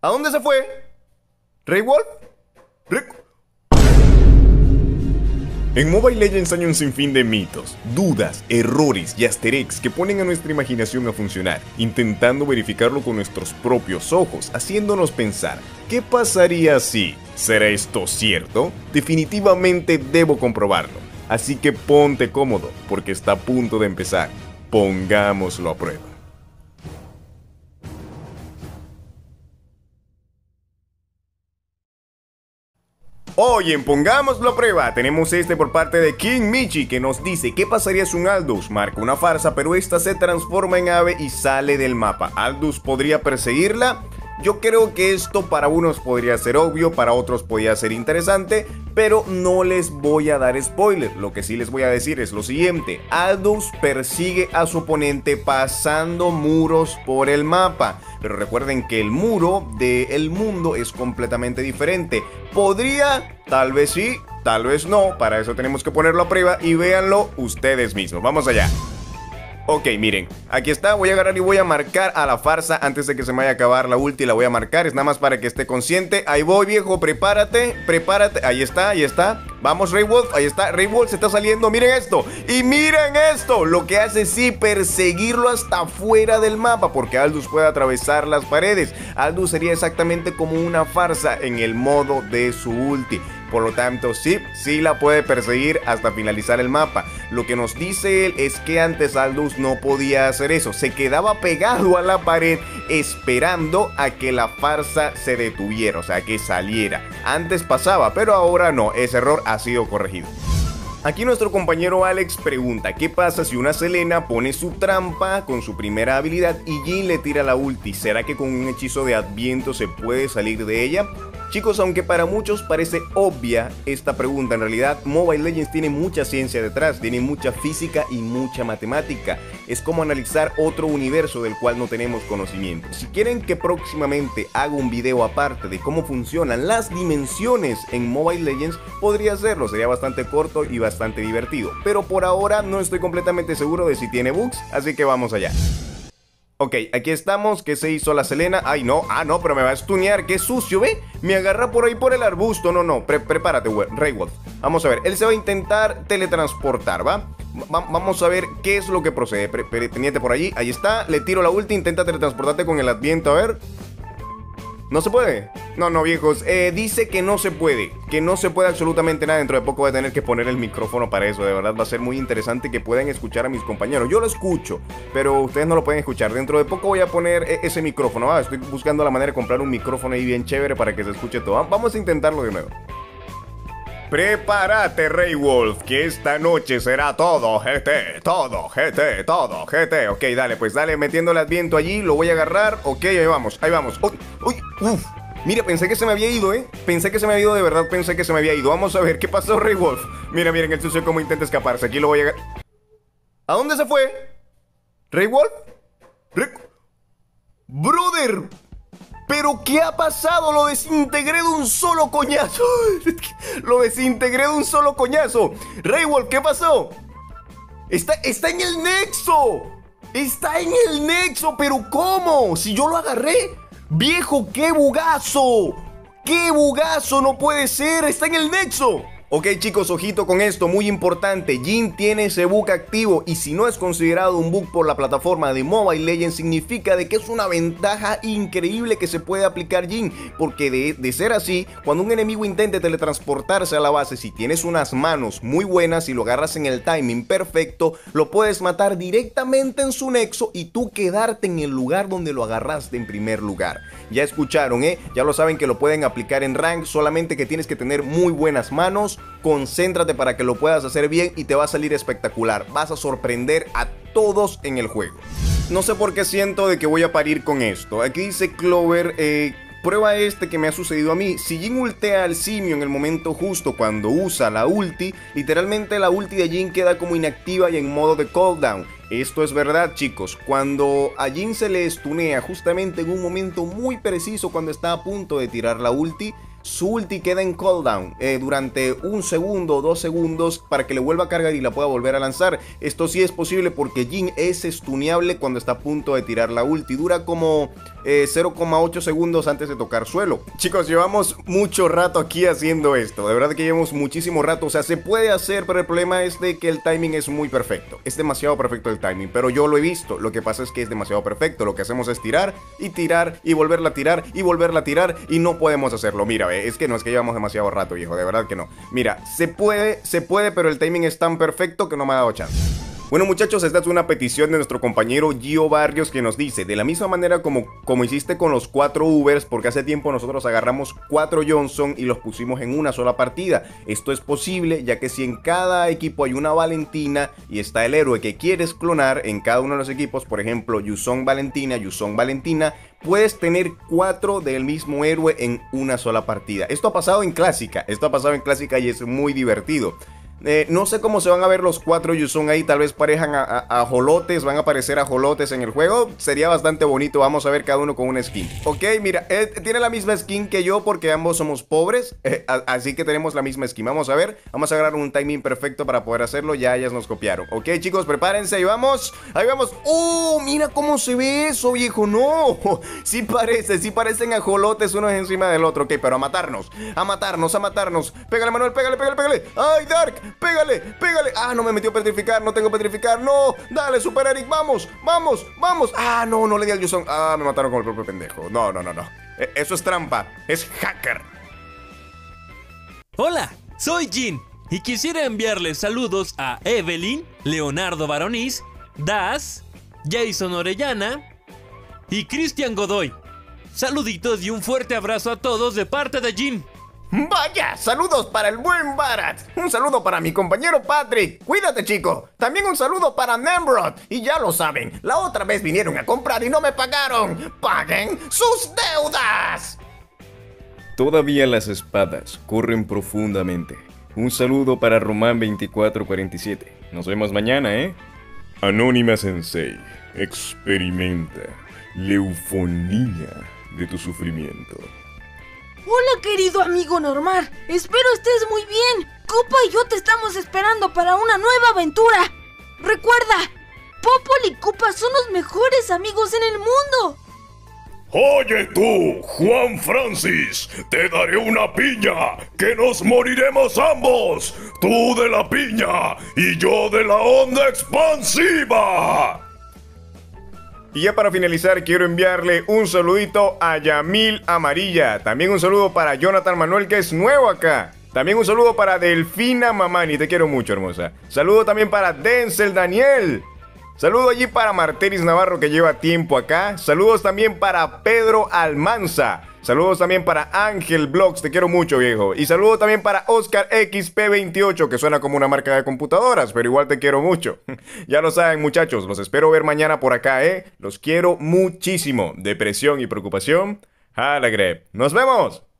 ¿A dónde se fue? ¿Rey Wolf? En Mobile Legends hay un sinfín de mitos, dudas, errores y easter eggs que ponen a nuestra imaginación a funcionar, intentando verificarlo con nuestros propios ojos, haciéndonos pensar, ¿qué pasaría si? ¿Será esto cierto? Definitivamente debo comprobarlo, así que ponte cómodo, porque está a punto de empezar. Pongámoslo a prueba. Hoy en Pongámoslo a Prueba tenemos por parte de King Michi, que nos dice: ¿qué pasaría si un Aldous marca una farsa pero esta se transforma en ave y sale del mapa? ¿Aldous podría perseguirla? Yo creo que esto para unos podría ser obvio, para otros podría ser interesante, pero no les voy a dar spoiler. Lo que sí les voy a decir es lo siguiente: Aldous persigue a su oponente pasando muros por el mapa, pero recuerden que el muro del mundo es completamente diferente. Podría, tal vez sí, tal vez no. Para eso tenemos que ponerlo a prueba y véanlo ustedes mismos. Vamos allá. Ok, miren, aquí está, voy a agarrar y voy a marcar a la farsa antes de que se me vaya a acabar la ulti. La voy a marcar, es nada más para que esté consciente. Ahí voy, viejo, prepárate, prepárate. Ahí está, ahí está. Vamos, Rey Wolf, ahí está, Rey Wolf se está saliendo. Miren esto, y miren esto. Lo que hace sí, perseguirlo hasta fuera del mapa, porque Aldous puede atravesar las paredes. Aldous sería exactamente como una farsa en el modo de su ulti. Por lo tanto, sí la puede perseguir hasta finalizar el mapa. Lo que nos dice él es que antes Aldous no podía hacer eso. Se quedaba pegado a la pared esperando a que la farsa se detuviera, o sea, que saliera. Antes pasaba, pero ahora no. Ese error ha sido corregido. Aquí nuestro compañero Alex pregunta: ¿qué pasa si una Selena pone su trampa con su primera habilidad y Jhin le tira la ulti? ¿Será que con un hechizo de Adviento se puede salir de ella? Chicos, aunque para muchos parece obvia esta pregunta, en realidad Mobile Legends tiene mucha ciencia detrás, tiene mucha física y mucha matemática. Es como analizar otro universo del cual no tenemos conocimiento. Si quieren que próximamente haga un video aparte de cómo funcionan las dimensiones en Mobile Legends, podría hacerlo, sería bastante corto y bastante divertido. Pero por ahora no estoy completamente seguro de si tiene bugs, así que vamos allá. Ok, aquí estamos. ¿Qué se hizo la Selena? Ay, no, pero me va a stunear. Qué sucio, ¿ve? Me agarra por ahí por el arbusto. No, prepárate, Rey Wolf. Vamos a ver, él se va a intentar teletransportar, ¿va? Vamos a ver qué es lo que procede. Pendiente por allí, ahí está. Le tiro la ulti, intenta teletransportarte con el Adviento, a ver. ¿No se puede? No, viejos, dice que no se puede absolutamente nada. Dentro de poco voy a tener que poner el micrófono para eso. De verdad va a ser muy interesante que puedan escuchar a mis compañeros. Yo lo escucho, pero ustedes no lo pueden escuchar. Dentro de poco voy a poner ese micrófono, ¿va? Estoy buscando la manera de comprar un micrófono ahí bien chévere para que se escuche todo. Vamos a intentarlo de nuevo. Prepárate, Rey Wolf, que esta noche será todo GT, todo GT, todo GT. Ok, dale, pues dale, metiéndole Adviento allí, lo voy a agarrar. Ok, ahí vamos. Uy, uf. Mira, pensé que se me había ido, Pensé que se me había ido, de verdad pensé que se me había ido. Vamos a ver, ¿qué pasó, Rey Wolf? Miren el sucio cómo intenta escaparse. Aquí lo voy a... ¿A dónde se fue? ¿Rey Wolf? ¡Brother! ¿Pero qué ha pasado? Lo desintegré de un solo coñazo. Lo desintegré de un solo coñazo. Rey Wolf, ¿qué pasó? Está en el nexo. Está en el nexo, pero ¿cómo? Si yo lo agarré. Viejo, qué bugazo. ¡Qué bugazo! No puede ser. Está en el nexo. Ok, chicos, ojito con esto, muy importante. Jhin tiene ese bug activo y si no es considerado un bug por la plataforma de Mobile Legends, significa de que es una ventaja increíble que se puede aplicar Jhin, porque de ser así, cuando un enemigo intente teletransportarse a la base, si tienes unas manos muy buenas y lo agarras en el timing perfecto, lo puedes matar directamente en su nexo y tú quedarte en el lugar donde lo agarraste en primer lugar. Ya escucharon, ya lo saben que lo pueden aplicar en rank, solamente que tienes que tener muy buenas manos. Concéntrate para que lo puedas hacer bien y te va a salir espectacular. Vas a sorprender a todos en el juego. No sé por qué siento de que voy a parir con esto. Aquí dice Clover, prueba que me ha sucedido a mí. Si Jhin ultea al simio en el momento justo cuando usa la ulti, literalmente la ulti de Jhin queda como inactiva y en modo de cooldown. Esto es verdad, chicos. Cuando a Jhin se le stunea justamente en un momento muy preciso, cuando está a punto de tirar la ulti, su ulti queda en cooldown durante 1 segundo o 2 segundos para que le vuelva a cargar y la pueda volver a lanzar. Esto sí es posible porque Jhin es stuneable cuando está a punto de tirar la ulti. Dura como 0,8 segundos antes de tocar suelo. Chicos, llevamos mucho rato aquí haciendo esto. De verdad que llevamos muchísimo rato. O sea, se puede hacer, pero el problema es de que el timing es muy perfecto. Es demasiado perfecto el timing, pero yo lo he visto. Lo que pasa es que es demasiado perfecto. Lo que hacemos es tirar y volverla a tirar y volverla a tirar y no podemos hacerlo. Mira, es que no, es que llevamos demasiado rato, viejo. De verdad que no. Mira, se puede, pero el timing es tan perfecto que no me ha dado chance. Bueno, muchachos, esta es una petición de nuestro compañero Gio Barrios, que nos dice: de la misma manera como hiciste con los 4 Ubers, porque hace tiempo nosotros agarramos 4 Johnson y los pusimos en una sola partida. Esto es posible ya que si en cada equipo hay una Valentina y está el héroe que quieres clonar en cada uno de los equipos, por ejemplo, Yuzong Valentina, puedes tener 4 del mismo héroe en una sola partida. Esto ha pasado en Clásica, y es muy divertido. No sé cómo se van a ver los 4 Yuzong ahí. Tal vez parejan a ajolotes. Van a aparecer ajolotes en el juego. Sería bastante bonito. Vamos a ver cada uno con una skin. Ok, mira, tiene la misma skin que yo porque ambos somos pobres. Así que tenemos la misma skin. Vamos a ver. Vamos a agarrar un timing perfecto para poder hacerlo. Ya ellas nos copiaron. Ok, chicos, prepárense. Ahí vamos. Ahí vamos. ¡Oh! Mira cómo se ve eso, viejo. No. Sí parecen ajolotes uno encima del otro. Ok, pero a matarnos. A matarnos. Pégale, Manuel. Pégale. ¡Ay, Dark! Pégale. Ah, no me metió petrificar. No tengo petrificar. No. Dale, Super Eric. Vamos. Ah, no le di al Yuzong. Ah, me mataron con el propio pendejo. No. Eso es trampa. Es hacker. Hola, soy Jhin y quisiera enviarles saludos a Evelyn, Leonardo Baroniz, Das, Jason Orellana y Cristian Godoy. Saluditos y un fuerte abrazo a todos de parte de Jhin. Vaya, saludos para el buen Barat. Un saludo para mi compañero Patrick. Cuídate, chico. También un saludo para Nemrod. Y ya lo saben, la otra vez vinieron a comprar y no me pagaron. ¡Paguen sus deudas! Todavía las espadas corren profundamente. Un saludo para Román2447. Nos vemos mañana, ¿eh? Anónima Sensei, experimenta la eufonía de tu sufrimiento. Hola, querido amigo Normar, espero estés muy bien. Koopa y yo te estamos esperando para una nueva aventura. Recuerda, Popol y Koopa son los mejores amigos en el mundo. Oye tú, Juan Francis, te daré una piña, que nos moriremos ambos. Tú de la piña y yo de la onda expansiva. Y ya para finalizar, quiero enviarle un saludito a Yamil Amarilla. También un saludo para Jonathan Manuel, que es nuevo acá. También un saludo para Delfina Mamani, te quiero mucho, hermosa. Saludo también para Denzel Daniel. Saludo allí para Marteris Navarro, que lleva tiempo acá. Saludos también para Pedro Almanza. Saludos también para Ángel Blogs, te quiero mucho, viejo. Y saludo también para Oscar XP28, que suena como una marca de computadoras, pero igual te quiero mucho. Ya lo saben, muchachos, los espero ver mañana por acá, ¿eh? Los quiero muchísimo. Depresión y preocupación, a la grep. ¡Nos vemos!